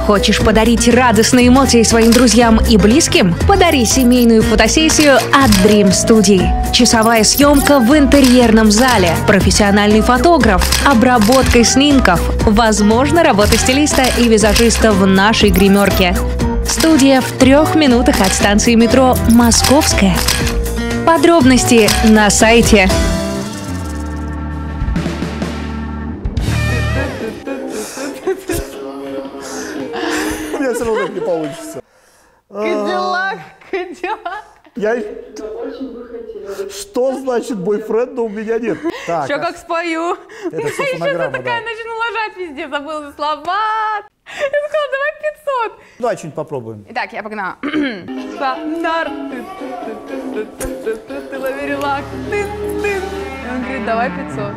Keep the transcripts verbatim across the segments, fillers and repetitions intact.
Хочешь подарить радостные эмоции своим друзьям и близким? Подари семейную фотосессию от Dream Studio. Часовая съемка в интерьерном зале, профессиональный фотограф, обработка снимков, возможно, работа стилиста и визажиста в нашей гримерке. Студия в трех минутах от станции метро Московская. Подробности на сайте. У меня все равно так не получится. Кадиллак, Кадиллак. Я... Что значит бойфренда у меня нет? Так, Еще как спою. Это все Еще фонограмма, такая да. начну ложать везде, забыла слова. Я сказала, давай пятьсот. Давай что-нибудь попробуем. Итак, я погнала. Сонар. Ты лаверилак. Он говорит, давай пятьсот.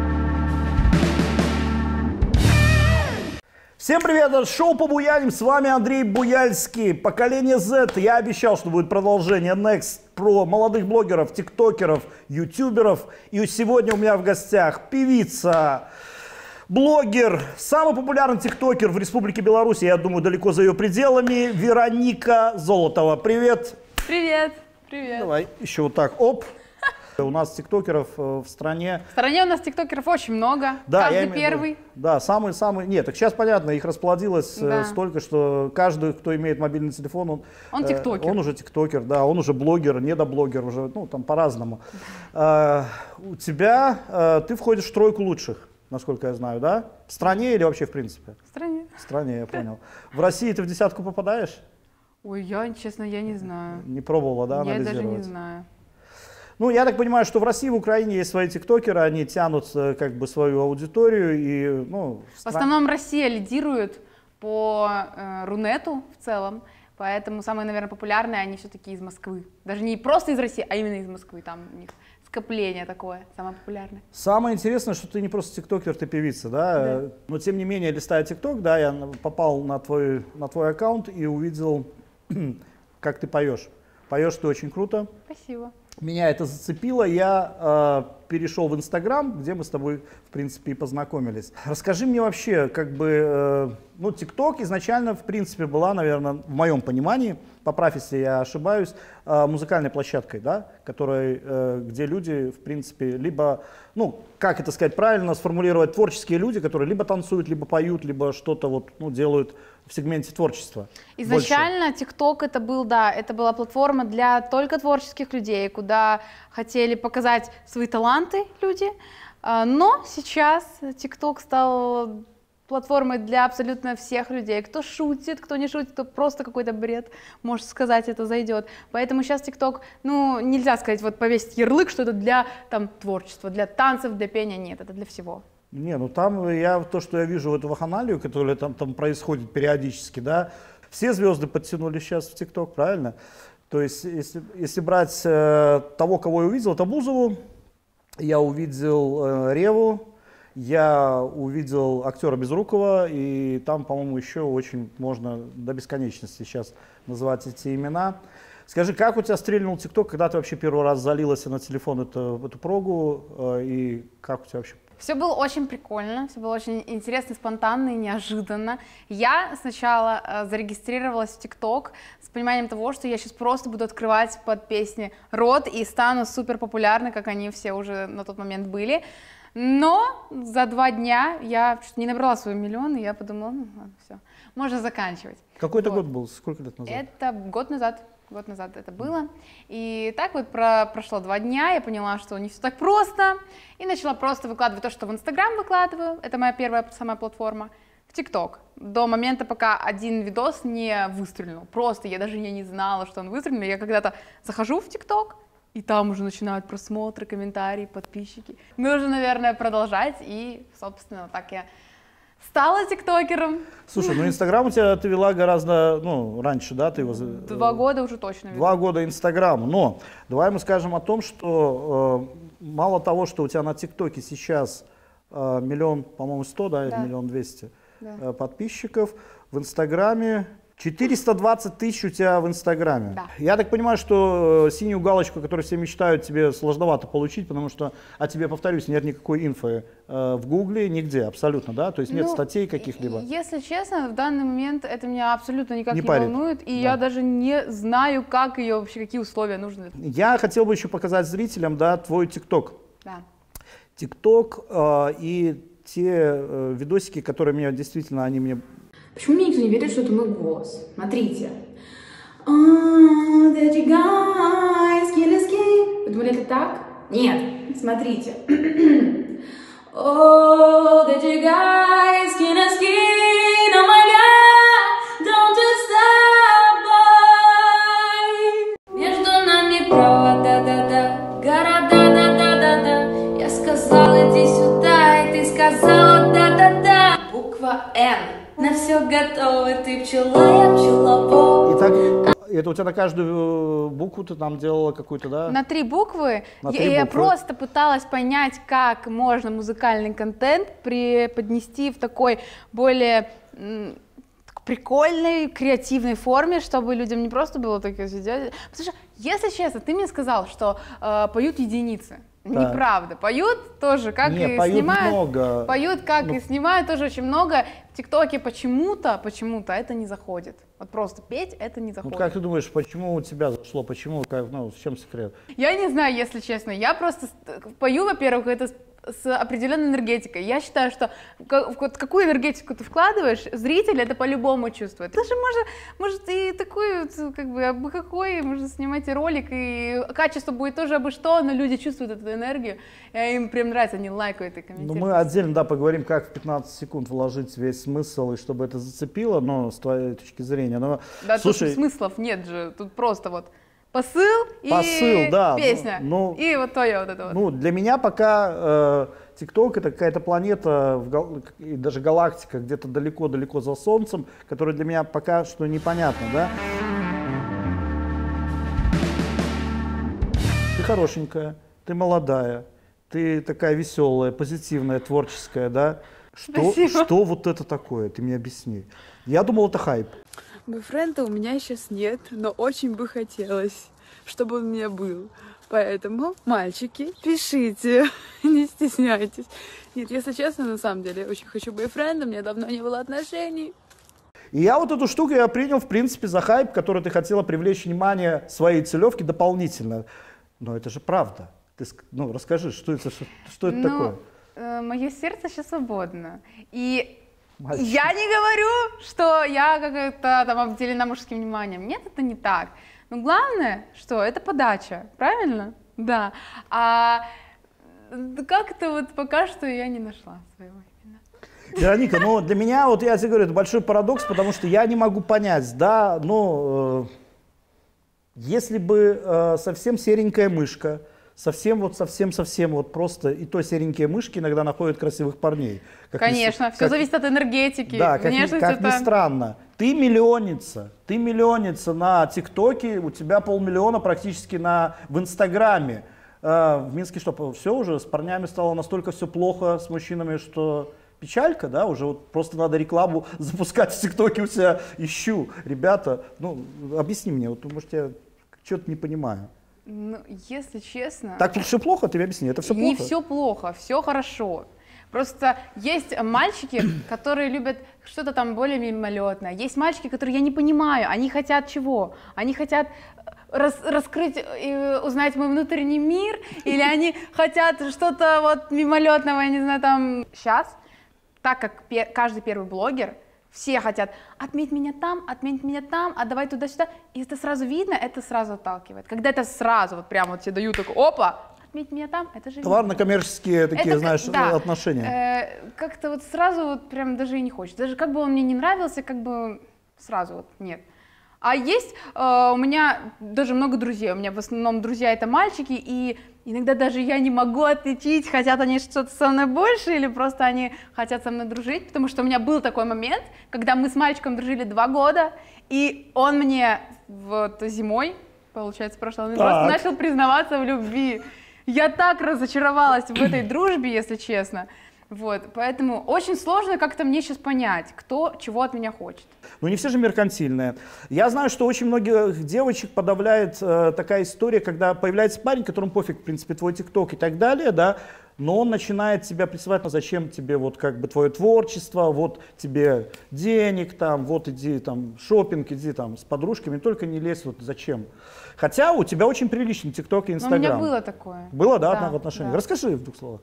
Всем привет, это шоу «Побуяним», с вами Андрей Буяльский, поколение Z. Я обещал, что будет продолжение Next про молодых блогеров, тиктокеров, ютуберов. И сегодня у меня в гостях певица, блогер, самый популярный тиктокер в Республике Беларусь, я думаю, далеко за ее пределами, Вероника Золотова. Привет. Привет. Привет. Давай еще вот так, оп. У нас тиктокеров в стране... В стране у нас тиктокеров очень много. Да, Каждый я имею, первый. Да, самый-самый... Нет, так сейчас понятно, их расплодилось Да. столько, что каждый, кто имеет мобильный телефон, он... Он э, тиктокер. Он уже тиктокер, да, он уже блогер, недоблогер, уже, ну, там по-разному. А, у тебя... А, ты входишь в тройку лучших, насколько я знаю, да? В стране или вообще в принципе? В стране. В стране, я понял. В России ты в десятку попадаешь? Ой, я, честно, я не знаю. Не пробовала, да, Я анализировать? даже не знаю. Ну, я так понимаю, что в России и в Украине есть свои тиктокеры, они тянут э, как бы свою аудиторию и, ну... В стран- основном Россия лидирует по э, Рунету в целом, поэтому самые, наверное, популярные они все-таки из Москвы. Даже не просто из России, а именно из Москвы, там у них скопление такое, самое популярное. Самое интересное, что ты не просто тиктокер, ты певица, да? Да. Но тем не менее, листая тикток, да, я на- попал на твой, на твой аккаунт и увидел, как ты поешь. Поешь ты очень круто. Спасибо. Меня это зацепило, я э, перешел в Инстаграм, где мы с тобой, в принципе, и познакомились. Расскажи мне вообще, как бы, э, ну, ТикТок изначально, в принципе, была, наверное, в моем понимании, поправь, если я ошибаюсь, э, музыкальной площадкой, да, которой, э, где люди, в принципе, либо, ну, как это сказать правильно, сформулировать, творческие люди, которые либо танцуют, либо поют, либо что-то вот, ну, делают в сегменте творчества. Изначально ТикТок это был, да, это была платформа для только творческих людей, куда хотели показать свои таланты люди, А, но сейчас ТикТок стал платформой для абсолютно всех людей, кто шутит, кто не шутит, кто просто какой-то бред может сказать, это зайдет. Поэтому сейчас ТикТок, ну, нельзя сказать, вот повесить ярлык, что это для там творчества, для танцев, для пения, нет, это для всего. Не, ну там я, то, что я вижу, эту вакханалию, которая там, там происходит периодически, да, все звезды подтянулись сейчас в ТикТок, правильно? То есть, если, если брать э, того, кого я увидел, это Бузову, я увидел э, Реву, я увидел актера Безрукова, и там, по-моему, еще очень можно до бесконечности сейчас называть эти имена. Скажи, как у тебя стрельнул ТикТок, когда ты вообще первый раз залилась на телефон эту, эту прогу, э, и как у тебя вообще? Все было очень прикольно, все было очень интересно, спонтанно и неожиданно. Я сначала э, зарегистрировалась в ТикТок с пониманием того, что я сейчас просто буду открывать под песни рот и стану супер популярной, как они все уже на тот момент были. Но за два дня я чуть не набрала свой миллион, и я подумала, ну ладно, все, можно заканчивать. Какой это Вот. год был? Сколько лет назад? Это год назад. Год назад это было. И так вот про, прошло два дня, я поняла, что не все так просто. И начала просто выкладывать то, что в Инстаграм выкладываю. Это моя первая самая платформа. В ТикТок. До момента, пока один видос не выстрелил. Просто я даже я не знала, что он выстрелил. Я когда-то захожу в ТикТок, и там уже начинают просмотры, комментарии, подписчики. Нужно, наверное, продолжать. И, собственно, так я стала тиктокером. Слушай, ну Инстаграм у тебя ты вела гораздо, ну, раньше, да, ты его... Два года уже точно веду. Два года Инстаграму, но давай мы скажем о том, что э, мало того, что у тебя на ТикТоке сейчас э, миллион, по-моему, сто, да, Да. или миллион двести Да. э, подписчиков, в Инстаграме четыреста двадцать тысяч у тебя в Инстаграме. Да. Я так понимаю, что синюю галочку, которую все мечтают, тебе сложновато получить, потому что о тебе, повторюсь, нет никакой инфы э, в Гугле, нигде, абсолютно, да? То есть нет Ну, статей каких-либо. Если честно, в данный момент это меня абсолютно никак Не не, парит. волнует, и Да. я даже не знаю, как ее вообще, какие условия нужны. Я хотел бы еще показать зрителям, да, твой ТикТок. Да. ТикТок э, и те э, видосики, которые меня действительно, они мне... Почему мне никто не верит, что это мой голос? Смотрите. Oh, that you guys can't escape. Вы думали, это так? Нет. Смотрите. Oh, that you guys can't escape. Oh my God, don't you stop by. Между нами провода, да-да, города, да-да-да-да. Я сказала, иди сюда, и ты сказала, да-да-да. Буква Н. На все готово, ты пчела, я пчеловод. Итак, это у тебя на каждую букву ты там делала какую-то, да? На три буквы. На я, три я буквы. просто пыталась понять, как можно музыкальный контент преподнести в такой более м, прикольной, креативной форме, чтобы людям не просто было такое сидеть. Потому что, если честно, ты мне сказал, что э, поют единицы. Да. Неправда. Поют тоже, как Не, и поют снимают. много. Поют, как Ну. и снимают, тоже очень много. В ТикТоке почему-то, почему-то это не заходит. Вот просто петь это не Вот заходит. как ты думаешь, почему у тебя зашло, почему, как, ну, в чем секрет? Я не знаю, если честно. Я просто ст- пою, во-первых, это с, с определенной энергетикой. Я считаю, что ка- вот какую энергетику ты вкладываешь, зритель это по-любому чувствует. Даже может, может и такой, вот, как бы, абы какой, можно снимать и ролик, и качество будет тоже абы что, но люди чувствуют эту энергию, и им прям нравится, они лайкают и Ну, комментируют. мы отдельно, да, поговорим, как в пятнадцать секунд вложить весь смысл, и чтобы это зацепило, но с твоей точки зрения. Но, Да, слушай, тут смыслов нет же, тут просто вот посыл и Посыл, да, песня, ну, и вот твое вот это вот. ну, для меня пока ТикТок это какая-то планета, в гал- и даже галактика где-то далеко-далеко за Солнцем, которая для меня пока что непонятна, да? Ты хорошенькая, ты молодая, ты такая веселая, позитивная, творческая, да? Что, Спасибо. что вот это такое? Ты мне объясни. Я думал, это хайп. Бойфренда у меня сейчас нет, но очень бы хотелось, чтобы он у меня был. Поэтому, мальчики, пишите, не стесняйтесь. Нет, если честно, на самом деле, я очень хочу бойфренда, у меня давно не было отношений. И я вот эту штуку я принял, в принципе, за хайп, который ты хотела привлечь внимание своей целевки дополнительно. Но это же правда. Ты, ск- ну, расскажи, что это, что, что это Ну, такое? э, мое сердце сейчас свободно. И Мальчик. я не говорю, что я как-то там обделена мужским вниманием. Нет, это не так. Но главное, что это подача, правильно? Да. А как-то вот пока что я не нашла своего именно. Вероника, ну для меня, вот я тебе говорю, это большой парадокс, потому что я не могу понять, да, ну, э, если бы э, совсем серенькая мышка, совсем вот совсем-совсем вот просто, и то серенькие мышки иногда находят красивых парней. Как ни- Конечно, все как- зависит от энергетики. Да, как, ни, Внешность как ни это- странно. Ты миллионница, ты миллионница на ТикТоке, у тебя полмиллиона практически на, в Инстаграме. Э, в Минске что, все уже с парнями стало настолько все плохо, с мужчинами, что печалька, да, уже вот просто надо рекламу запускать в ТикТоке у себя, ищу. Ребята, ну, объясни мне, вот, может, я что-то не понимаю. Ну, если честно, Так тут все плохо, ты мне объясни, это все не плохо? все плохо, все хорошо. Просто есть мальчики, которые любят что-то там более мимолетное. Есть мальчики, которые я не понимаю, они хотят чего? Они хотят рас- раскрыть и узнать мой внутренний мир, или они хотят что-то вот мимолетного, я не знаю, там. Сейчас, так как пе- каждый первый блогер, все хотят отметь меня там, отметь меня там, а давай туда-сюда. И это сразу видно, это сразу отталкивает. Когда это сразу вот прямо вот тебе дают такой, опа, отметь меня там, это же видно. Товарно-коммерческие такие, Это, знаешь, да, отношения. э, как-то вот сразу вот прям даже и не хочется. Даже как бы он мне не нравился, как бы сразу вот нет. А есть э, у меня даже много друзей. У меня в основном друзья это мальчики, и иногда даже я не могу отличить, хотят они что-то со мной больше или просто они хотят со мной дружить, потому что у меня был такой момент, когда мы с мальчиком дружили два года, и он мне вот зимой, получается, прошлого года, просто начал признаваться в любви. Я так разочаровалась в этой дружбе, если честно. Вот, поэтому очень сложно как-то мне сейчас понять, кто чего от меня хочет. Ну, не все же меркантильные. Я знаю, что очень многих девочек подавляет э, такая история, когда появляется парень, которому пофиг, в принципе, твой ТикТок и так далее, да, но он начинает тебя присылать, ну, зачем тебе вот как бы твое творчество, вот тебе денег там, вот иди там шопинг, иди там с подружками, только не лезь, вот зачем. Хотя у тебя очень приличный ТикТок и Инстаграм. Но у меня было такое. Было, да, да в отношениях? да. Расскажи в двух словах.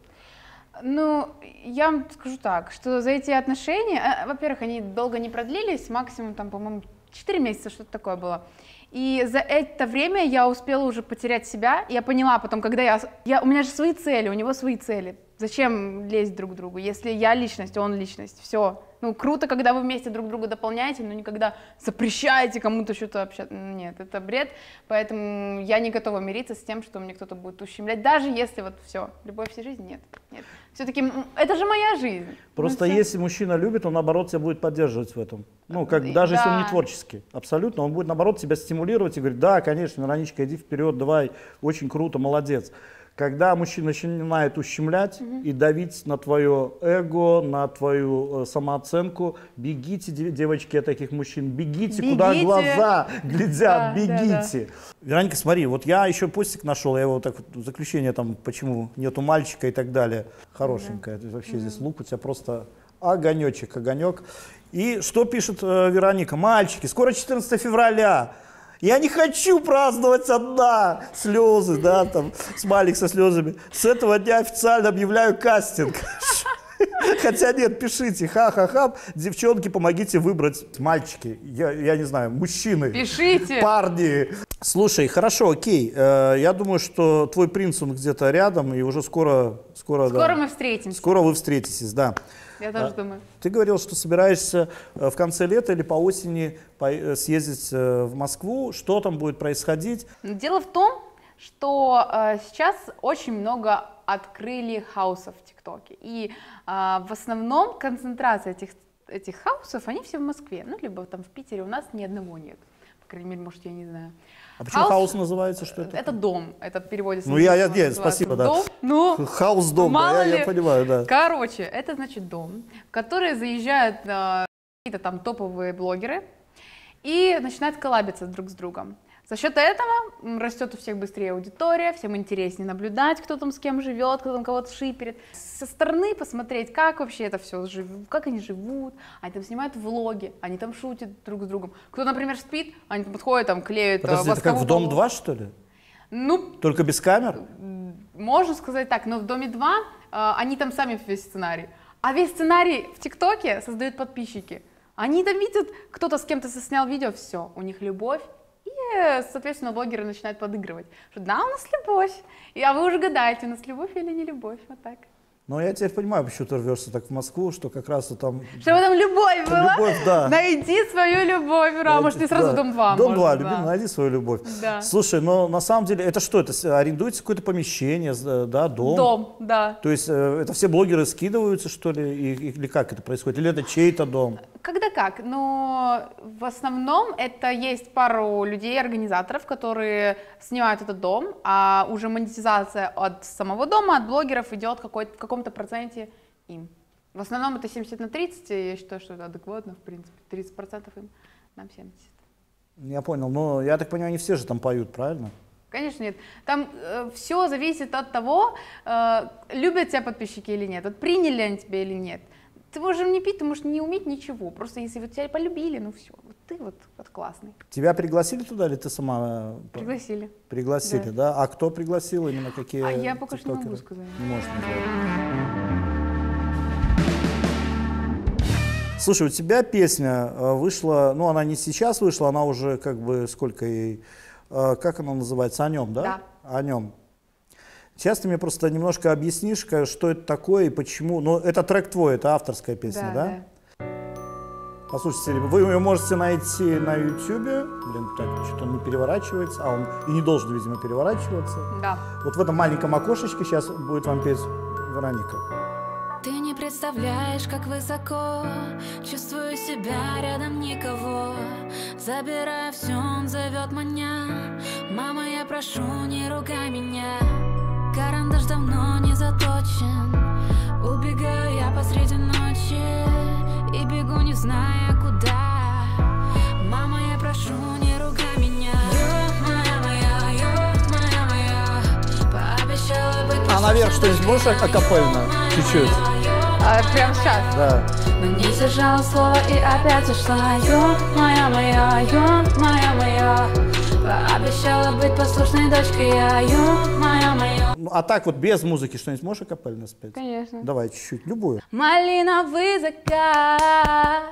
Ну, я вам скажу так, что за эти отношения, э, во-первых, они долго не продлились, максимум там, по-моему, четыре месяца, что-то такое было. И за это время я успела уже потерять себя. Я поняла потом, когда я, я... У меня же свои цели, у него свои цели. Зачем лезть друг к другу, если я личность, он личность, все. Ну, круто, когда вы вместе друг друга дополняете, но никогда запрещаете кому-то что-то общаться. Нет, это бред, поэтому я не готова мириться с тем, что мне кто-то будет ущемлять, даже если вот все, любовь всей жизни, нет, нет. Все-таки это же моя жизнь. Просто ну, если мужчина любит, он наоборот тебя будет поддерживать в этом. Ну, как даже да. если он не творческий, абсолютно, он будет наоборот тебя стимулировать и говорить, да, конечно, Вероничка, иди вперед, давай, очень круто, молодец. Когда мужчина начинает ущемлять mm-hmm. и давить на твое эго, на твою э, самооценку, бегите, девочки, от таких мужчин, бегите, бегите. Куда глаза глядят, да, бегите. Да, да. Вероника, смотри, вот я еще постик нашел, я его так вот, заключение там, почему нету мальчика и так далее, хорошенькая, mm-hmm. вообще mm-hmm. здесь лук у тебя просто огонечек, огонек. И что пишет э, Вероника? Мальчики, скоро четырнадцатое февраля. Я не хочу праздновать одна. Слезы, да, там, смайлик со слезами. С этого дня официально объявляю кастинг. Хотя нет, пишите, ха-ха-ха, девчонки, помогите выбрать, мальчики, я, я не знаю, мужчины, пишите, парни. Слушай, хорошо, окей, э, я думаю, что твой принц, он где-то рядом, и уже скоро... Скоро, скоро да, мы встретимся. Скоро вы встретитесь, да. Я тоже а, думаю. Ты говорил, что собираешься в конце лета или по осени съездить в Москву, что там будет происходить? Дело в том, что э, сейчас очень много открыли хаусов в ТикТоке, и э, в основном концентрация этих, этих хаусов, они все в Москве, ну, либо там в Питере, у нас ни одного нет, по крайней мере, может, я не знаю. А почему хаус, хаус называется, что это? Это дом, это переводится. Ну, я, я, я спасибо, да. Дом, ну, хаус-дом, да, я, я понимаю, да. Короче, это значит дом, в который заезжают э, какие-то там топовые блогеры и начинают коллабиться друг с другом. За счет этого растет у всех быстрее аудитория, всем интереснее наблюдать, кто там с кем живет, кто там кого-то шиперит. Со стороны посмотреть, как вообще это все, как они живут, они там снимают влоги, они там шутят друг с другом. Кто, например, спит, они там подходят, там клеют восковую. Это как в Дом два, что ли? Ну, только без камер? Можно сказать так, но в Доме два э, они там сами весь сценарий. А весь сценарий в ТикТоке создают подписчики. Они там видят, кто-то с кем-то снял видео, все, у них любовь. И, соответственно, блогеры начинают подыгрывать, что да, у нас любовь, и, а вы уже гадаете, у нас любовь или не любовь, вот так. Ну, я теперь понимаю, почему ты рвешься так в Москву, что как раз там... Чтобы там любовь была? Любовь, да. Найди свою любовь, Ра, может, ты сразу да. Дом два. Дом два, да. любимый, найди свою любовь. Да. Слушай, но на самом деле, это что, это арендуется какое-то помещение, да, дом? Дом, да. То есть это все блогеры скидываются, что ли, или как это происходит? Или это чей-то дом? Когда как, но в основном это есть пару людей, организаторов, которые снимают этот дом, а уже монетизация от самого дома, от блогеров идет какой-то, в каком-то проценте им. В основном это семьдесят на тридцать, и я считаю, что это адекватно, в принципе, тридцать процентов им, нам семьдесят. Я понял, но я так понимаю, не все же там поют, правильно? Конечно нет. Там э, все зависит от того, э, любят тебя подписчики или нет, вот приняли они тебя или нет. Ты можешь не пить, ты можешь не уметь ничего. Просто если вот тебя полюбили, ну все, вот ты вот, вот классный. Тебя пригласили туда или ты сама? Пригласили. Пригласили, да? да? А кто пригласил, именно какие? А я пока тиктокеры? что не могу сказать. Не можешь назвать. Слушай, у тебя песня вышла, ну она не сейчас вышла, она уже как бы сколько ей, как она называется, «О нем», да? Да. «О нем». Сейчас ты мне просто немножко объяснишь, что это такое и почему. Ну, это трек твой, это авторская песня, да? Да, да. Послушайте, вы ее можете найти на ютубе. Блин, так, что-то он не переворачивается, а он и не должен, видимо, переворачиваться. Да. Вот в этом маленьком окошечке сейчас будет вам петь Вероника. Ты не представляешь, как высоко чувствую себя, рядом никого. Забирая все, он зовет меня. Мама, я прошу, не ругай меня. Карандаш давно не заточен. Убегаю я посреди ночи и бегу, не зная куда. Мама, я прошу, не ругай меня. Ё, моя, моя, ё, моя, моя. Пообещала быть. А наверх что-нибудь можешь акапельно? Чуть-чуть. А, прямо сейчас. Да. Но не сдержала слова и опять ушла. Ё, моя, моя, ё, моя, моя. Пообещала быть послушной дочкой я. Ё, моя, моя. Ну, а так вот без музыки что-нибудь можешь акапельно спеть? Конечно. Давай чуть-чуть, любую. Малиновый закат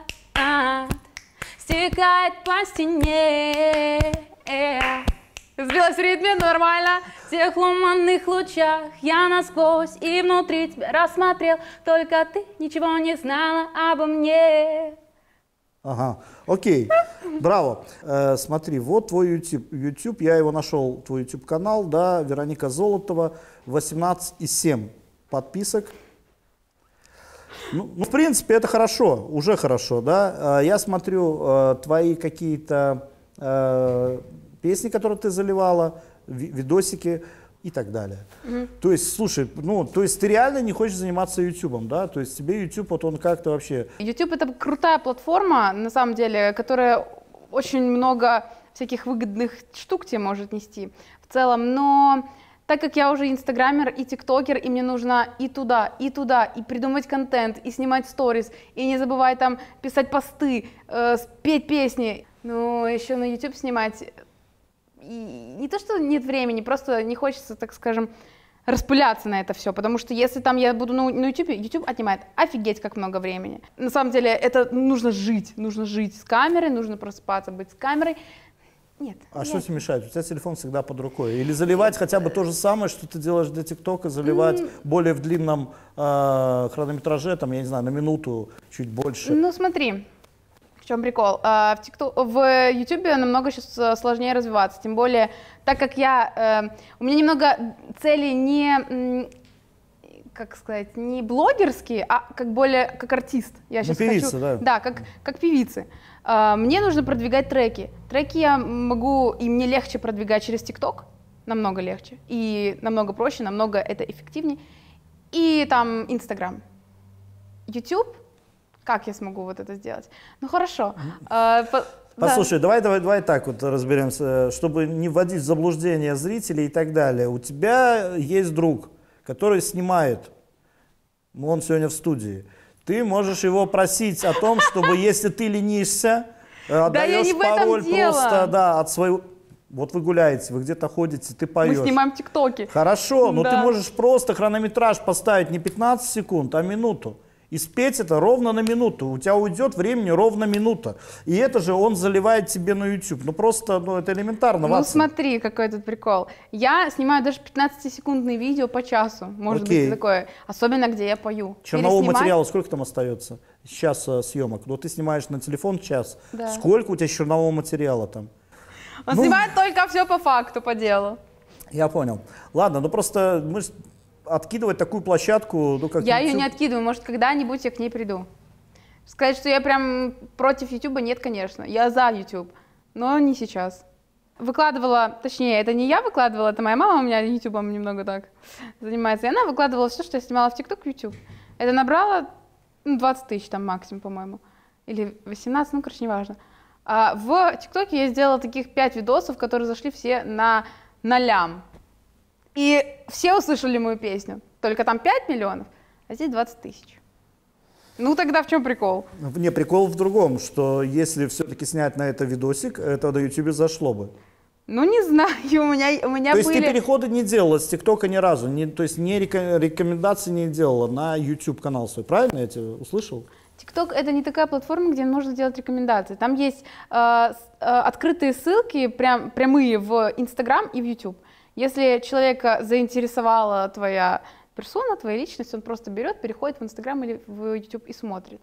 стекает по стене. Сбилась в ритме, но нормально. В тех луманных лучах я насквозь и внутри тебя рассмотрел. Только ты ничего не знала обо мне. Ага, окей, браво. Э, смотри, вот твой YouTube. YouTube, я его нашел, твой YouTube-канал, да, Вероника Золотова, восемнадцать и семь подписок. Ну, ну, в принципе, это хорошо, уже хорошо, да. Э, я смотрю э, твои какие-то э, песни, которые ты заливала, ви видосики и так далее. Mm-hmm. То есть, слушай, ну, то есть ты реально не хочешь заниматься ютубом, да? То есть тебе YouTube, вот он как-то вообще... YouTube — это крутая платформа, на самом деле, которая очень много всяких выгодных штук тебе может нести в целом, но так как я уже инстаграмер и тиктокер, и мне нужно и туда, и туда, и придумать контент, и снимать сторис, и не забывай там писать посты, э, петь песни, ну, еще на YouTube снимать... И не то, что нет времени, просто не хочется, так скажем, распыляться на это все, потому что если там я буду на, на YouTube, YouTube отнимает офигеть как много времени. На самом деле это нужно жить, нужно жить с камерой, нужно просыпаться, быть с камерой. Нет. А нет. что тебе мешает? У тебя телефон всегда под рукой. Или заливать хотя бы то же самое, что ты делаешь для ТикТока, заливать mm. более в длинном э, хронометраже, там, я не знаю, на минуту, чуть больше. Ну смотри. В чем прикол? В, TikTok, в YouTube намного сейчас сложнее развиваться, тем более, так как я, у меня немного цели не, как сказать, не блогерские, а как более как артист. Я сейчас ну, певица, хочу, да. Да, как, как певицы. Мне нужно продвигать треки. Треки я могу, и мне легче продвигать через TikTok, намного легче, и намного проще, намного это эффективнее, и там Instagram. YouTube. Как я смогу вот это сделать? Ну хорошо. А, по, Послушай, да. давай, давай, давай так вот разберемся, чтобы не вводить в заблуждение зрителей и так далее. У тебя есть друг, который снимает, он сегодня в студии. Ты можешь его просить о том, чтобы если ты ленишься, отдаешь пароль просто да, от своего... Вот вы гуляете, вы где-то ходите, ты поешь. Мы снимаем тиктоки. Хорошо, но да. ты можешь просто хронометраж поставить не пятнадцать секунд, а минуту. И спеть это ровно на минуту. У тебя уйдет времени ровно минута. И это же он заливает тебе на YouTube. Ну просто, ну это элементарно. Ну Ватсон. смотри, какой тут прикол. Я снимаю даже пятнадцатисекундные видео по часу. Может Окей. быть такое. Особенно, где я пою. Чернового Переснимать... материала сколько там остается? Сейчас а, съемок. Но ты снимаешь на телефон час. Да. Сколько у тебя чернового материала там? Он ну... снимает только все по факту, по делу. Я понял. Ладно, ну просто мы откидывать такую площадку, ну как Я YouTube... ее не откидываю, может когда-нибудь я к ней приду. Сказать, что я прям против YouTube, нет, конечно. Я за YouTube, но не сейчас. Выкладывала, точнее, это не я выкладывала, это моя мама у меня YouTube немного так занимается. И она выкладывала все, что я снимала в TikTok, в YouTube. Это набрало ну, двадцать тысяч там максимум, по-моему. Или восемнадцать, ну, короче, неважно. А в ТикТоке я сделала таких пять видосов, которые зашли все на, на лям. И все услышали мою песню. Только там пять миллионов, а здесь двадцать тысяч. Ну тогда в чем прикол? Не, прикол в другом, что если все-таки снять на это видосик, это на YouTube зашло бы. Ну не знаю, у меня, у меня то есть были... ты переходы не делала с ТикТока ни разу, не, то есть не рекомендации не делала на YouTube канал свой, правильно я тебя услышал? ТикТок — это не такая платформа, где можно делать рекомендации. Там есть э, э, открытые ссылки, прям, прямые в Инстаграм и в YouTube. Если человека заинтересовала твоя персона, твоя личность, он просто берет, переходит в Инстаграм или в YouTube и смотрит.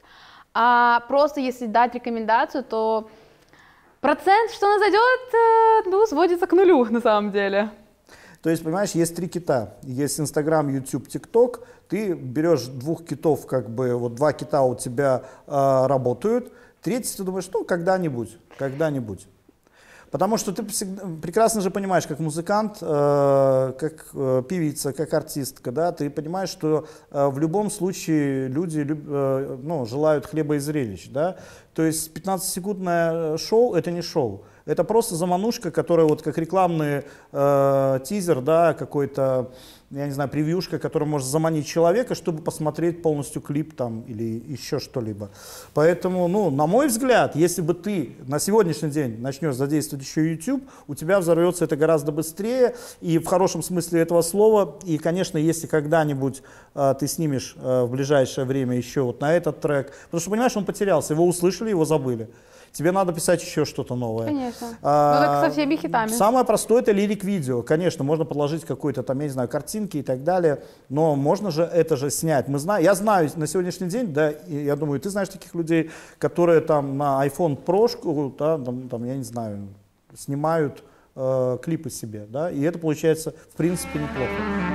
А просто если дать рекомендацию, то процент, что она зайдет, ну, сводится к нулю на самом деле. То есть, понимаешь, есть три кита. Есть Инстаграм, YouTube, ТикТок. Ты берешь двух китов, как бы, вот два кита у тебя э, работают. Третий, ты думаешь, ну, когда-нибудь, когда-нибудь. Потому что ты всегда, прекрасно же понимаешь, как музыкант, э, как э, певица, как артистка, да, ты понимаешь, что э, в любом случае люди люб, э, ну, желают хлеба и зрелищ, да. То есть пятнадцатисекундное шоу — это не шоу, это просто заманушка, которая вот как рекламный э, тизер, да, какой-то, я не знаю, превьюшка, которая может заманить человека, чтобы посмотреть полностью клип там или еще что-либо. Поэтому, ну, на мой взгляд, если бы ты на сегодняшний день начнешь задействовать еще YouTube, у тебя взорвется это гораздо быстрее и в хорошем смысле этого слова. И, конечно, если когда-нибудь э, ты снимешь э, в ближайшее время еще вот на этот трек, потому что, понимаешь, он потерялся, его услышали, его забыли. Тебе надо писать еще что-то новое. Конечно. А, ну так со всеми хитами. Самое простое — это лирик-видео. Конечно, можно подложить какой-то там, я не знаю, картинки и так далее, но можно же это же снять. Мы знаем, я знаю на сегодняшний день, да, и я думаю, ты знаешь таких людей, которые там на iPhone Pro, да, там, там, я не знаю, снимают э, клипы себе, да, и это получается в принципе неплохо.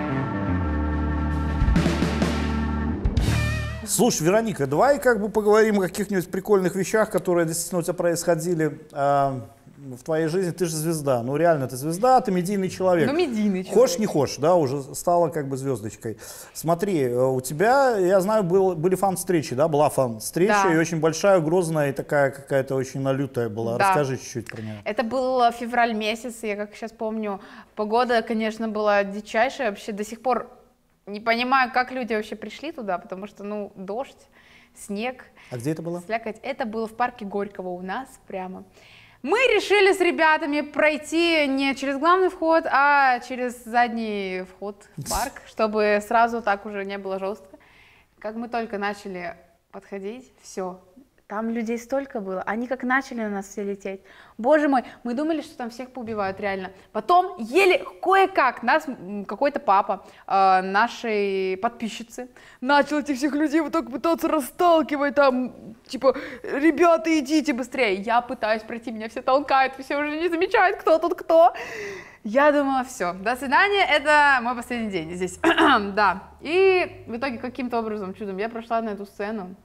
Слушай, Вероника, давай как бы поговорим о каких-нибудь прикольных вещах, которые действительно у тебя происходили э, в твоей жизни. Ты же звезда, ну реально ты звезда, ты медийный человек. Ну медийный человек. Хочешь, не хочешь, да, уже стала как бы звездочкой. Смотри, у тебя, я знаю, был, были фан-встречи, да, была фан-встреча, да. И очень большая, грозная, и такая какая-то очень налютая была. Да. Расскажи чуть-чуть про нее. Это был февраль месяц, я как сейчас помню, погода, конечно, была дичайшая, вообще до сих пор не понимаю, как люди вообще пришли туда, потому что, ну, дождь, снег. А где это было? Слякоть. Это было в парке Горького у нас прямо. Мы решили с ребятами пройти не через главный вход, а через задний вход в парк, чтобы сразу так уже не было жестко. Как мы только начали подходить, все. Там людей столько было, они как начали на нас все лететь. Боже мой, мы думали, что там всех поубивают, реально. Потом еле кое-как нас какой-то папа э, нашей подписчицы начал этих всех людей вот так пытаться расталкивать, там, типа, ребята, идите быстрее. Я пытаюсь пройти, меня все толкают, все уже не замечают, кто тут кто. Я думала, все, до свидания, это мой последний день здесь. Да, и в итоге каким-то образом, чудом, я прошла на эту сцену.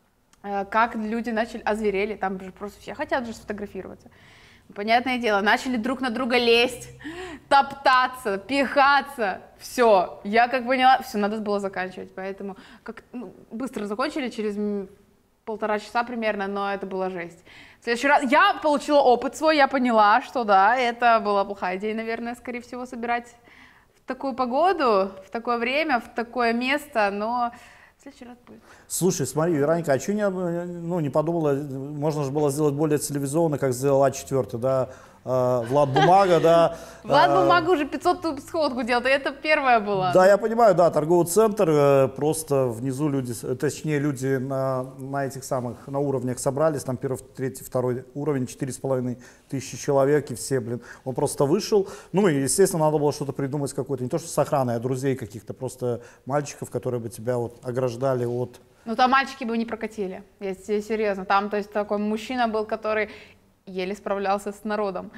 Как люди начали, озверели, там же просто все хотят же сфотографироваться. Понятное дело, начали друг на друга лезть, топтаться, пихаться. Все, я как поняла, все, надо было заканчивать. Поэтому как, ну, быстро закончили, через полтора часа примерно, но это была жесть. В следующий раз я получила опыт свой, я поняла, что да, это была плохая идея, наверное, скорее всего, собирать в такую погоду, в такое время, в такое место, но... В следующий раз будет. Слушай, смотри, Вероника, а что не, ну, не подумала, можно же было сделать более цивилизованно, как сделал А четыре, да, э, Влад Бумага, да. Влад э, Бумага уже пятьсот сходку делал, и это первая была. Да, я понимаю, да, торговый центр, э, просто внизу люди, точнее люди на, на этих самых, на уровнях собрались, там первый, третий, второй уровень, четыре с половиной тысячи человек, и все, блин, он просто вышел, ну, и, естественно, надо было что-то придумать какое-то, не то что с охраной, а друзей каких-то, просто мальчиков, которые бы тебя вот ограждали от... Ну, там мальчики бы не прокатили, если серьезно, там, то есть, такой мужчина был, который еле справлялся с народом.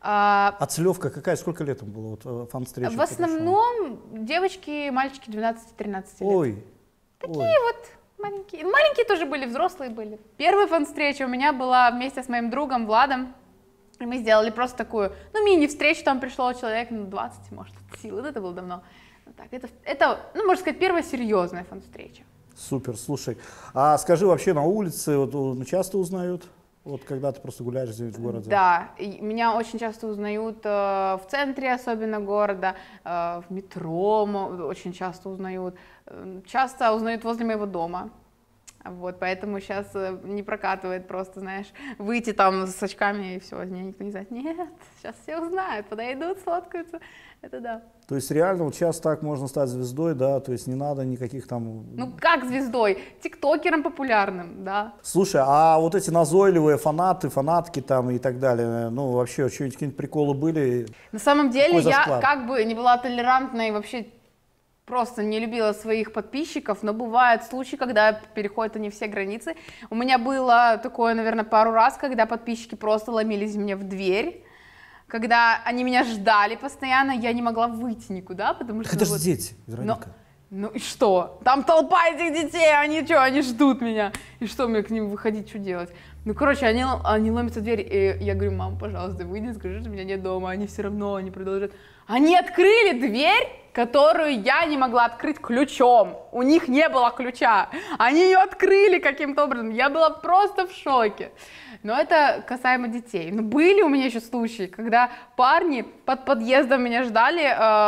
А, а целевка какая? Сколько лет им было вот, фан-встреча? В основном девочки, мальчики двенадцать-тринадцать лет. Ой. Такие ой. вот маленькие. Маленькие тоже были, взрослые были. Первая фан-встреча у меня была вместе с моим другом Владом. И мы сделали просто такую, ну, мини-встречу, там пришло человек, ну, двадцать, может, от силы, это было давно. Вот так, это, это, ну, можно сказать, первая серьезная фан-встреча. Супер, слушай. А скажи, вообще на улице вот, часто узнают? Вот когда ты просто гуляешь здесь в городе? Да, и меня очень часто узнают э, в центре, особенно города, э, в метро очень часто узнают, э, часто узнают возле моего дома. Вот, поэтому сейчас не прокатывает просто, знаешь, выйти там с очками и все, меня никто не знает. Нет, сейчас все узнают, подойдут, сфоткаются, это да. То есть реально вот сейчас так можно стать звездой, да, то есть не надо никаких там... Ну как звездой? Тиктокером популярным, да. Слушай, а вот эти назойливые фанаты, фанатки там и так далее, ну вообще что-нибудь, какие-нибудь приколы были? На самом деле я зашквар? как бы не была толерантной вообще... Просто не любила своих подписчиков, но бывают случаи, когда переходят они все границы. У меня было такое, наверное, пару раз, когда подписчики просто ломились мне в дверь, когда они меня ждали постоянно, я не могла выйти никуда, потому что... Это ну, же вот... дети, Вероника. Ну и что? Там толпа этих детей, они что, они ждут меня. И что, мне к ним выходить, что делать? Ну, короче, они, они ломятся в дверь, и я говорю: мам, пожалуйста, выйди, скажи, что меня нет дома. Они все равно, они продолжают. Они открыли дверь, которую я не могла открыть ключом. У них не было ключа. Они ее открыли каким-то образом. Я была просто в шоке. Но это касаемо детей. Но были у меня еще случаи, когда парни под подъездом меня ждали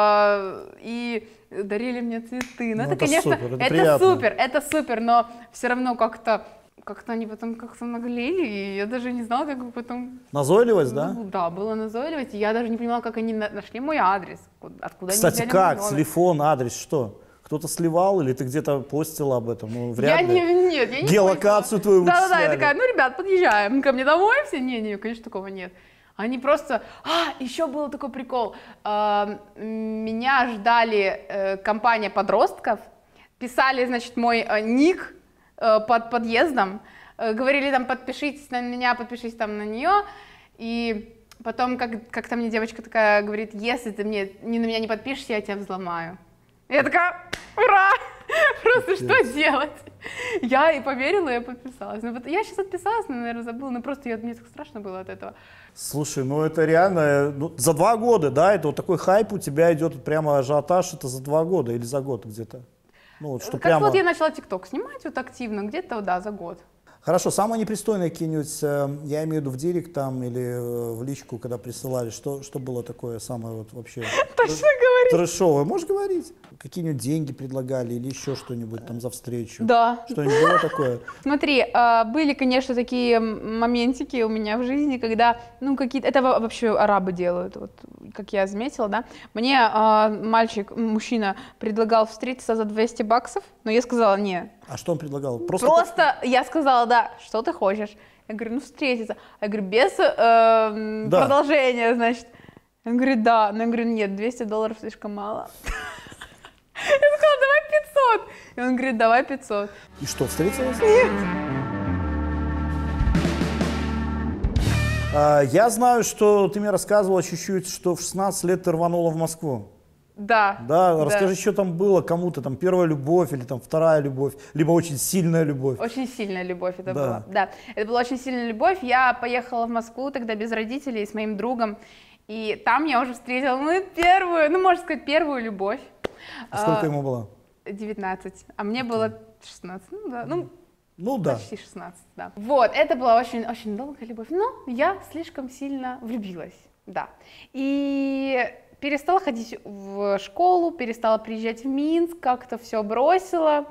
э, и дарили мне цветы. Ну, ну это, это, конечно, супер, это, это супер, это супер, но все равно как-то как-то они потом как-то наглели, и я даже не знала, как бы потом... Назойливость, да? Да, было назойливость, и я даже не понимала, как они нашли мой адрес, откуда Кстати, они взяли как? мой номер. Телефон, адрес, что? Кто-то сливал или ты где-то постила об этом? Ну, вряд я ли. Не, нет, я не Геолокацию твою вычисляли. Да-да-да, я такая: ну, ребят, подъезжаем ко мне домой все. Не-не, конечно, такого нет. Они просто... А, еще был такой прикол. А, меня ждали э, компания подростков, писали, значит, мой э, ник э, под подъездом, э, говорили там: подпишитесь на меня, подпишитесь там на нее, и потом как- как-то мне девочка такая говорит: если ты мне, не на меня не подпишешься, я тебя взломаю. Я такая: ура! Просто что делать? Я и поверила, и подписалась. Ну, вот я сейчас отписалась, но, наверное, забыла, но просто я, мне так страшно было от этого. Слушай, ну это реально, ну, за два года, да, это вот такой хайп у тебя идет, прямо ажиотаж, это за два года или за год где-то? Ну, вот, что Как прямо... вот я начала ТикТок снимать вот активно, где-то, да, за год. Хорошо, самое непристойное какие-нибудь, э, я имею в виду в директ там или э, в личку, когда присылали, что, что было такое самое вот вообще Точно говорить? трэшовое? Можешь говорить? Какие-нибудь деньги предлагали или еще что-нибудь там за встречу? Да. Что-нибудь было такое? Смотри, а, были, конечно, такие моментики у меня в жизни, когда, ну, какие-то, это во- вообще арабы делают, вот, как я заметила, да. Мне а, мальчик, мужчина предлагал встретиться за двести баксов, но я сказала: не. А что он предлагал? Просто, Просто я сказала: да, что ты хочешь? Я говорю: ну, встретиться. Я говорю: без э, Да. продолжения, значит. Он говорит: да. Но я говорю: нет, двести долларов слишком мало. Я сказала: давай пятьсот. И он говорит: давай пятьсот. И что, встретилась? Нет. А, я знаю, что ты мне рассказывала чуть-чуть, что в шестнадцать лет ты рванула в Москву. Да. Да, расскажи, что там было, кому-то там первая любовь или там вторая любовь, либо очень сильная любовь. Очень сильная любовь это Да. была. Да, это была очень сильная любовь. Я поехала в Москву тогда без родителей с моим другом, и там я уже встретила мою первую, ну, можно сказать, первую любовь. А сколько А, ему было? девятнадцать, а мне было шестнадцать, ну да, ну Ну да. почти шестнадцать, да. Вот, это была очень-очень долгая любовь, но я слишком сильно влюбилась, да. И перестала ходить в школу, перестала приезжать в Минск, как-то все бросила.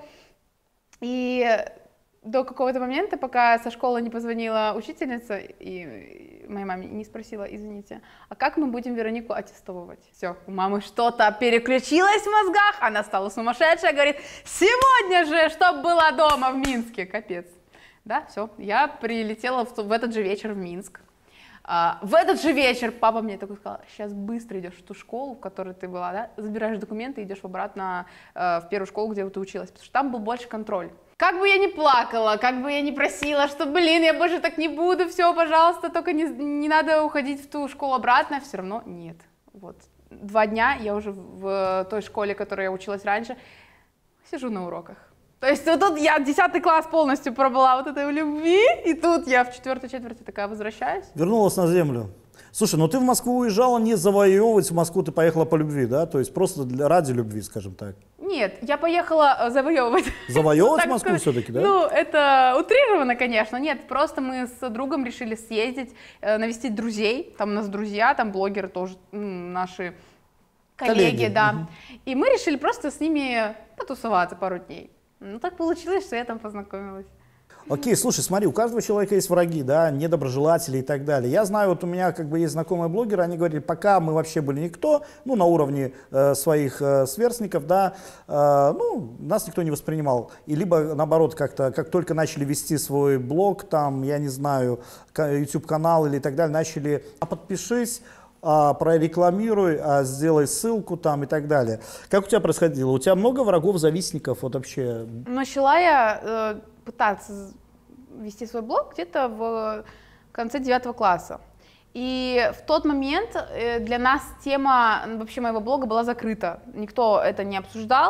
И до какого-то момента, пока со школы не позвонила учительница и моей маме не спросила: извините, а как мы будем Веронику аттестовывать? Все, у мамы что-то переключилось в мозгах, она стала сумасшедшая, говорит: сегодня же, чтоб была дома в Минске, капец. Да, все, я прилетела в, в этот же вечер в Минск. А, в этот же вечер папа мне такой сказал: сейчас быстро идешь в ту школу, в которой ты была, да, забираешь документы и идешь обратно э, в первую школу, где ты училась, потому что там был больше контроль. Как бы я ни плакала, как бы я ни просила, что, блин, я больше так не буду, все, пожалуйста, только не, не надо уходить в ту школу обратно, все равно нет. Вот. Два дня я уже в той школе, в которой я училась раньше, сижу на уроках. То есть вот тут я десятый класс полностью пробыла вот этой любви, и тут я в четвертой четверти такая возвращаюсь. Вернулась на землю. Слушай, ну ты в Москву уезжала не завоевывать, в Москву ты поехала по любви, да? То есть просто для, ради любви, скажем так. Нет, я поехала э, завоевывать. Завоевывать Так Москву сказать. все-таки, да? Ну, это утрированно, конечно. Нет, просто мы с другом решили съездить, э, навестить друзей. Там у нас друзья, там блогеры тоже, м, наши коллеги, Коллеги, да. мгм. И мы решили просто с ними потусоваться пару дней. Ну, так получилось, что я там познакомилась. Окей, слушай, смотри, у каждого человека есть враги, да, недоброжелатели и так далее. Я знаю, вот у меня как бы есть знакомые блогеры, они говорили: пока мы вообще были никто, ну, на уровне э, своих э, сверстников, да, э, ну, нас никто не воспринимал. И либо, наоборот, как-то, как только начали вести свой блог, там, я не знаю, YouTube-канал или так далее, начали: а подпишись, а, прорекламируй, а, сделай ссылку там и так далее. Как у тебя происходило? У тебя много врагов, завистников вот вообще? Начала я э, пытаться вести свой блог где-то в конце девятого класса. И в тот момент э, для нас тема вообще моего блога была закрыта. Никто это не обсуждал.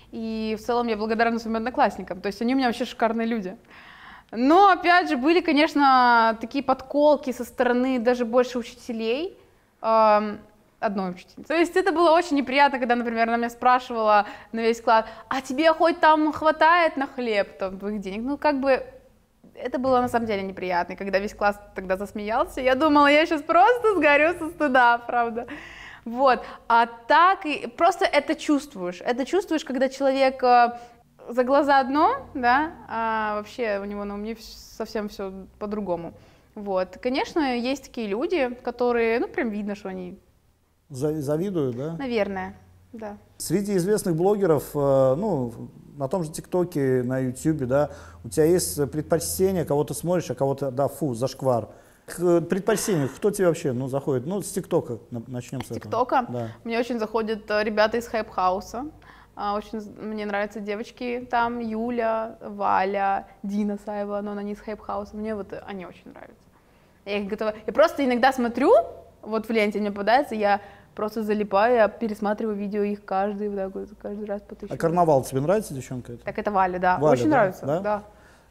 И в целом я благодарна своим одноклассникам. То есть они у меня вообще шикарные люди. Но, опять же, были, конечно, такие подколки со стороны даже больше учителей. Эм, одной учительницы. То есть это было очень неприятно, когда, например, она меня спрашивала на весь класс: а тебе хоть там хватает на хлеб, там, твоих денег? Ну, как бы, это было на самом деле неприятно. И когда весь класс тогда засмеялся, я думала, я сейчас просто сгорю со стыда, правда. Вот. А так, и просто это чувствуешь. Это чувствуешь, когда человек за глаза одно, да, а вообще у него на уме совсем все по-другому. Вот. Конечно, есть такие люди, которые, ну, прям видно, что они... Завидуют, да? Наверное, да. Среди известных блогеров, ну, на том же ТикТоке, на Ютубе, да, у тебя есть предпочтение, кого ты смотришь, а кого-то, да, фу, зашквар. К предпочтению, кто тебе вообще, ну, заходит? Ну, с ТикТока начнем с, с этого. ТикТока? Да. Мне очень заходят ребята из Хайп-хауса. Очень мне нравятся девочки там, Юля, Валя, Дина Саева, но она не из Хайп-хауса. Мне вот они очень нравятся. Я их готова. Я просто иногда смотрю, вот в ленте мне попадается, я просто залипаю, я пересматриваю видео их каждый, вот так, каждый раз по тысяче. А Карнавал тебе нравится, девчонка? Это? Так это Валя, да. Валя, очень да? нравится, да. да.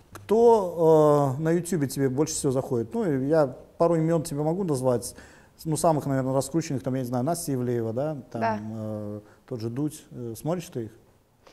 Кто э, на Ютубе тебе больше всего заходит? Ну, я пару имен тебе могу назвать. Ну, самых, наверное, раскрученных, там, я не знаю, Настя Ивлеева, да? Там, да. Э, тот же Дудь. Э, смотришь ты их?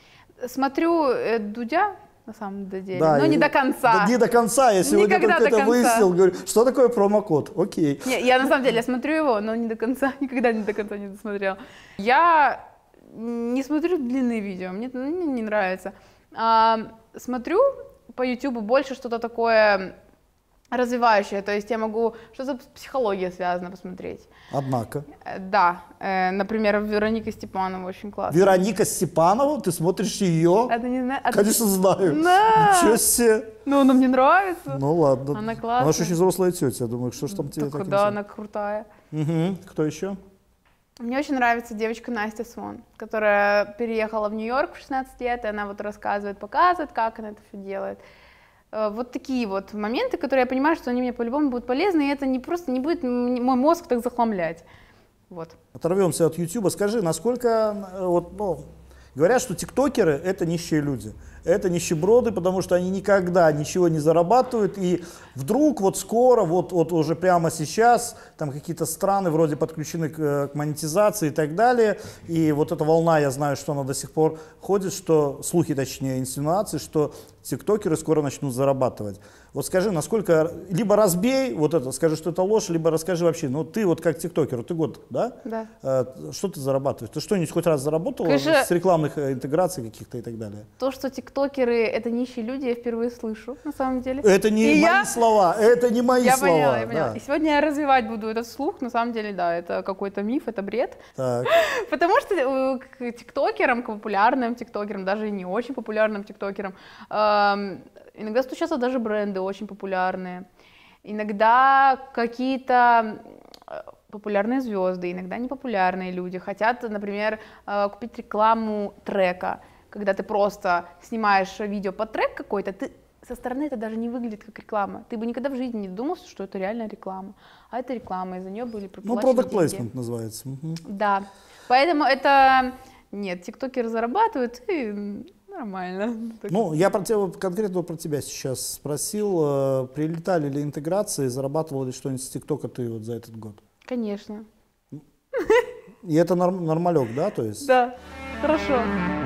Смотрю э, Дудя, на самом деле, да, но и, не до конца. Да, не до конца, я сегодня Никогда только это конца. выяснил, говорю, что такое промокод, окей. Не, я на самом деле я смотрю его, но не до конца, никогда не до конца не досмотрела. Я не смотрю длинные видео, мне это мне не нравится. А, смотрю по ютубу больше что-то такое развивающее, то есть я могу что-то с психологией связано посмотреть. Однако. Да, э, например, Вероника Степанова очень классная. Вероника Степанова, ты смотришь ее? Это не знаю. Конечно, знаю. Да. Ничего себе. Ну, она мне нравится. Ну ладно. Она классная. Она же очень взрослая тетя, я думаю, что ж там тебе так, так да, она крутая. Угу. Кто еще? Мне очень нравится девочка Настя Свон, которая переехала в Нью-Йорк в шестнадцать лет, и она вот рассказывает, показывает, как она это все делает. Вот такие вот моменты, которые я понимаю, что они мне по-любому будут полезны, и это не просто не будет мой мозг так захламлять. Вот. Оторвемся от Ютуба. Скажи, насколько, вот, ну, говорят, что тиктокеры — это нищие люди. Это нищеброды, потому что они никогда ничего не зарабатывают, и вдруг вот скоро, вот, вот уже прямо сейчас, там какие-то страны вроде подключены к, к монетизации и так далее, и вот эта волна, я знаю, что она до сих пор ходит, что, слухи точнее, инсинуации, что тиктокеры скоро начнут зарабатывать. Вот скажи, насколько, либо разбей вот это, скажи, что это ложь, либо расскажи вообще, ну ты вот как тиктокер, ты год, да? Да. Э, что ты зарабатываешь? Ты что-нибудь хоть раз заработала Конечно, с рекламных интеграций каких-то и так далее? То, что тиктокеры — это нищие люди, я впервые слышу, на самом деле. Это не и мои я... слова, это не мои я слова. Поняла, я поняла. Да. И сегодня я развивать буду этот слух, на самом деле, да, это какой-то миф, это бред. Так. Потому что к тиктокерам, к популярным тиктокерам, даже и не очень популярным тиктокерам, эм, иногда стучатся даже бренды очень популярные. Иногда какие-то популярные звезды, иногда непопулярные люди хотят, например, купить рекламу трека. Когда ты просто снимаешь видео под трек какой-то, ты со стороны это даже не выглядит как реклама. Ты бы никогда в жизни не думал, что это реальная реклама. А это реклама, из-за нее были проплачены Ну, product деньги. placement называется. Угу. Да. Поэтому это... Нет, тиктокеры зарабатывают, и нормально. Ну, я про тебя, конкретно про тебя сейчас спросил, э, прилетали ли интеграции, зарабатывал ли что-нибудь с ТикТока ты вот за этот год? Конечно. И это норм, нормалек, да, то есть? Да, хорошо.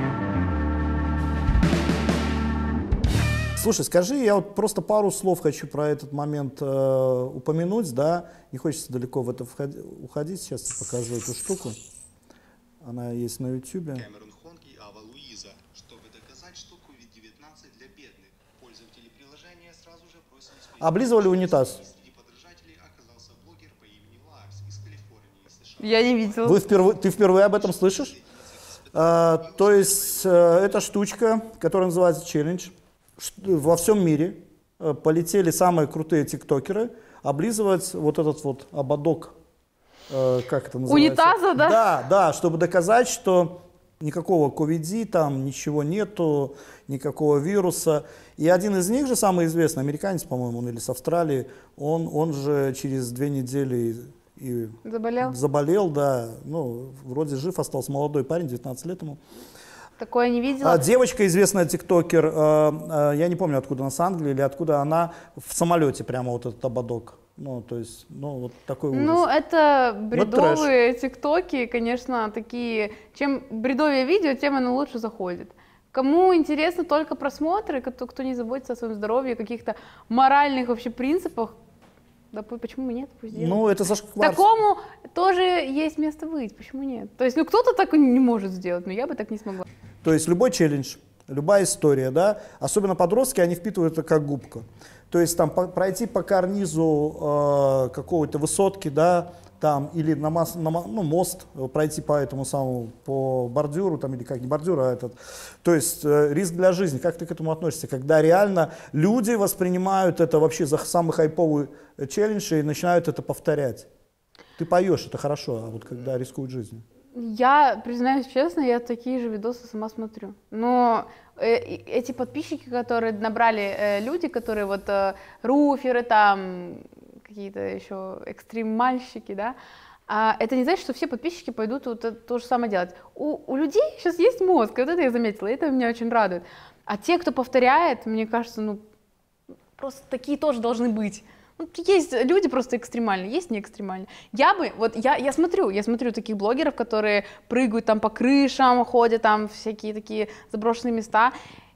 Слушай, скажи, я вот просто пару слов хочу про этот момент э, упомянуть, да, не хочется далеко в это входи, уходить, сейчас я покажу эту штуку, она есть на ютубе. Кэмерон Хонг и Ава Луиза. Чтобы доказать, что ковид девятнадцать для бедных, пользователи приложения сразу же просят... Облизывали унитаз. Среди подражателей оказался блогер по имени Ларс из Калифорнии, США. Я не видела. Вы впервые, ты впервые об этом слышишь? А, то есть а, это штучка, которая называется челлендж. Во всем мире а, полетели самые крутые тиктокеры облизывать вот этот вот ободок, а, как это называется? Унитаза, да? Да, да, чтобы доказать, что никакого ковиди, там ничего нету, никакого вируса. И один из них же, самый известный, американец, по-моему, он или с Австралии, он, он же через две недели и Заболел? заболел, да, ну, вроде жив остался, молодой парень, девятнадцать лет ему. Такое не видела. А, девочка, известная тиктокер, э, э, я не помню, откуда она, с Англии или откуда, она в самолете прямо вот этот ободок. Ну, то есть, ну, вот такой ужас. Ну, это Ну, бредовые тиктоки, конечно, такие. Чем бредовее видео, тем оно лучше заходит. Кому интересно только просмотры, кто, кто не заботится о своем здоровье, каких-то моральных вообще принципах, да почему бы нет, пусть делают. Ну, это зашквар. Такому тоже есть место быть, почему нет? То есть, ну, кто-то так не может сделать, но я бы так не смогла. То есть любой челлендж, любая история, да, особенно подростки, они впитывают это как губка. То есть там по, пройти по карнизу э, какой-то высотки, да, там, или на, мас, на ну, мост, пройти по этому самому, по бордюру, там, или как не бордюр, а этот. То есть э, риск для жизни. Как ты к этому относишься? Когда реально люди воспринимают это вообще за самый хайповый челлендж и начинают это повторять. Ты поешь, это хорошо, а вот когда рискуют жизнью. Я, признаюсь честно, я такие же видосы сама смотрю. Но э, эти подписчики, которые набрали э, люди, которые вот э, руферы, там, какие-то еще экстрим-мальщики, да, а это не значит, что все подписчики пойдут вот это, то же самое делать. У, у людей сейчас есть мозг, вот это я заметила, и это меня очень радует. А те, кто повторяет, мне кажется, ну, просто такие тоже должны быть. Есть люди просто экстремальные, есть не экстремальные. Я бы, вот я, я смотрю, я смотрю таких блогеров, которые прыгают там по крышам, ходят там в всякие такие заброшенные места.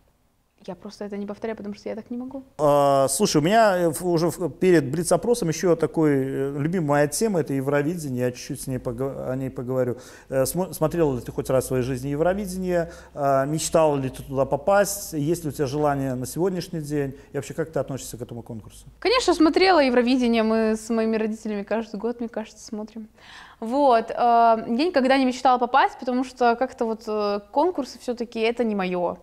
Я просто это не повторяю, потому что я так не могу. А, слушай, у меня уже перед блиц-опросом еще такой любимая моя тема, это Евровидение, я чуть-чуть с ней пог- о ней поговорю. Смо- смотрела ли ты хоть раз в своей жизни Евровидение, а, мечтала ли ты туда попасть, есть ли у тебя желание на сегодняшний день, и вообще как ты относишься к этому конкурсу? Конечно, смотрела Евровидение, мы с моими родителями каждый год, мне кажется, смотрим. Вот, я никогда не мечтала попасть, потому что как-то вот конкурсы все-таки это не мое.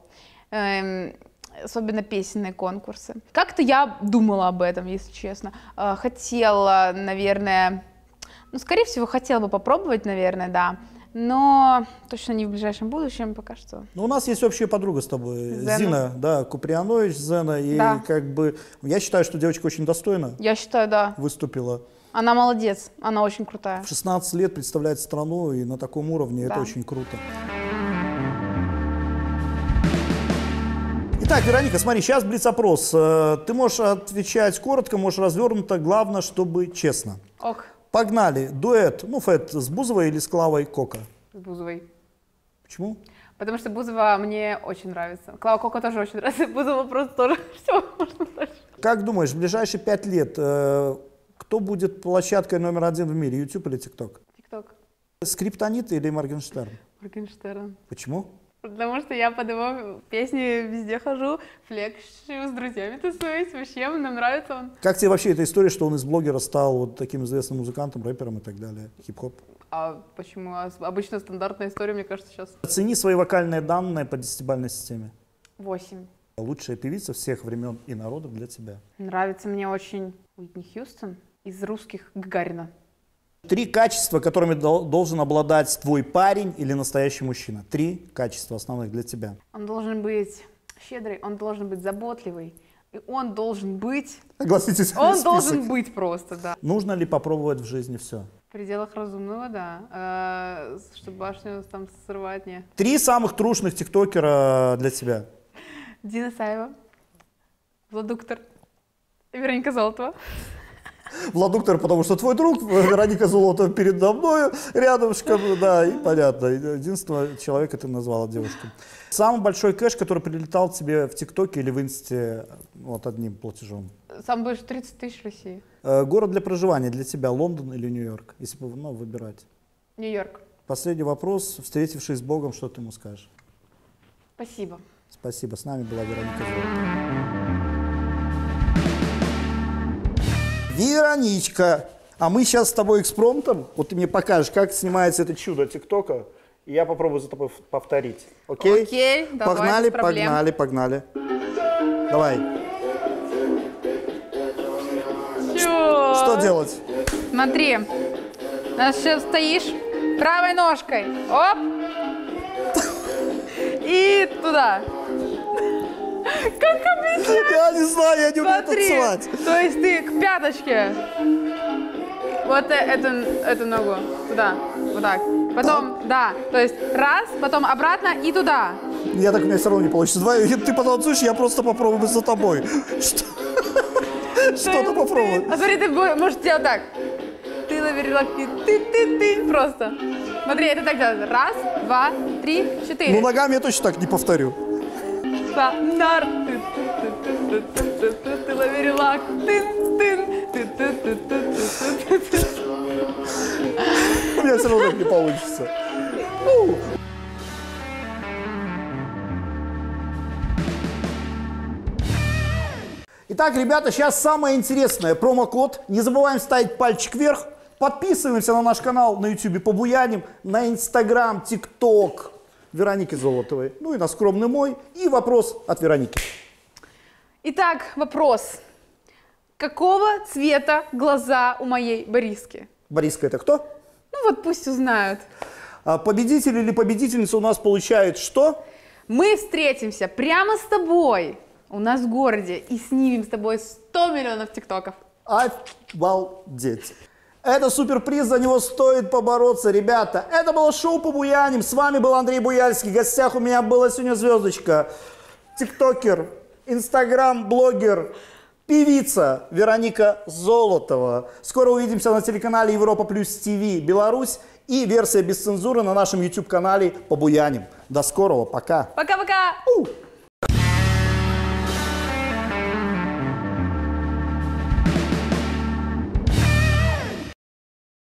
Особенно песенные конкурсы. Как-то я думала об этом, если честно. Хотела, наверное, ну, скорее всего, хотела бы попробовать, наверное, да, но точно не в ближайшем будущем пока что. Ну, у нас есть общая подруга с тобой, Зена. Зина, да, Куприянович, Зена, и Да. как бы, я считаю, что девочка очень достойно Я считаю, да. выступила. Она молодец, она очень крутая. В шестнадцать лет представляет страну, и на таком уровне Да. это очень круто. Итак, Вероника, смотри, сейчас блиц-опрос. Э, Ты можешь отвечать коротко, можешь развернуто, главное, чтобы честно. Ок, Погнали. Дуэт, ну, фэт, с Бузовой или с Клавой Кока? с Бузовой. Почему? Потому что Бузова мне очень нравится. Клава Кока тоже очень нравится. Бузова просто тоже. Все, можно дальше. Как думаешь, в ближайшие пять лет э, кто будет площадкой номер один в мире, YouTube или TikTok? Тикток. Скриптонит или Моргенштерн? Моргенштерн. Почему? Потому что я под его песни везде хожу, флекшу, с друзьями тусуюсь, вообще нам нравится он. Как тебе вообще эта история, что он из блогера стал вот таким известным музыкантом, рэпером и так далее, хип-хоп? А почему? А обычно стандартная история, мне кажется, сейчас. Оцени свои вокальные данные по десятибалльной системе. Восемь. Лучшая певица всех времен и народов для тебя. Нравится мне очень Уитни Хьюстон из русских Гагарина. Три качества, которыми дол- должен обладать твой парень или настоящий мужчина. Три качества основных для тебя. Он должен быть щедрый, он должен быть заботливый, и он должен быть... Согласитесь, Он список. должен быть просто, да. Нужно ли попробовать в жизни все? В пределах разумного, да. Э, чтобы башню там срывать, не. Три самых трушных тиктокера для тебя. Дина Саева, Владуктор, Вероника Золотова. Владуктор, потому что твой друг, Вероника Золотова передо мной, рядышком, да, и понятно. Единственного человека ты назвала девушку. Самый большой кэш, который прилетал тебе в ТикТоке или в Инсте вот одним платежом? Сам больше тридцать тысяч в России. Э, город для проживания для тебя, Лондон или Нью-Йорк? Если бы, ну, выбирать. Нью-Йорк. Последний вопрос. Встретившись с Богом, что ты ему скажешь? Спасибо. Спасибо. С нами была Вероника Золотова. Вероничка, а мы сейчас с тобой экспромтом, вот ты мне покажешь, как снимается это чудо ТикТока, и я попробую за тобой повторить. Окей? Окей, давай, Погнали, без проблем. погнали, погнали. Давай. Чё? Что делать? Смотри, сейчас стоишь правой ножкой, оп, и туда. Как объяснять? Я не знаю, я не умею Смотри, танцевать. то есть ты к пяточке, вот э- эту, эту ногу, туда, вот так. Потом, да, то есть раз, потом обратно и туда. Я так, у меня все равно не получится. Давай, ты потанцуешь, я просто попробую за тобой. Что? Что-то попробуй. А смотри, ты можешь делать так. Ты лаверилаки, ты-ты-ты. Просто. Смотри, это так делается. Раз, два, три, четыре. Ну, ногами я точно так не повторю. Нар. Ты лаверилак. Тын-тын. У меня все равно так не получится. Итак, ребята, сейчас самое интересное. Промокод. Не забываем ставить пальчик вверх. Подписываемся на наш канал на ютубе «Побуяним», на Инстаграм, ТикТок Вероники Золотовой, ну и на скромный мой. И вопрос от Вероники. Итак, вопрос. Какого цвета глаза у моей Бориски? Бориска, это кто? Ну вот пусть узнают. А победитель или победительница у нас получает что? Мы встретимся прямо с тобой у нас в городе и снимем с тобой сто миллионов тиктоков. Обалдеть. Это суперприз, за него стоит побороться, ребята. Это было шоу «Побуяним». С вами был Андрей Буяльский. В гостях у меня была сегодня звездочка, тиктокер, инстаграм-блогер, певица Вероника Золотова. Скоро увидимся на телеканале Европа Плюс ТВ Беларусь и версия без цензуры на нашем YouTube-канале «Побуяним». До скорого, пока. Пока-пока! У!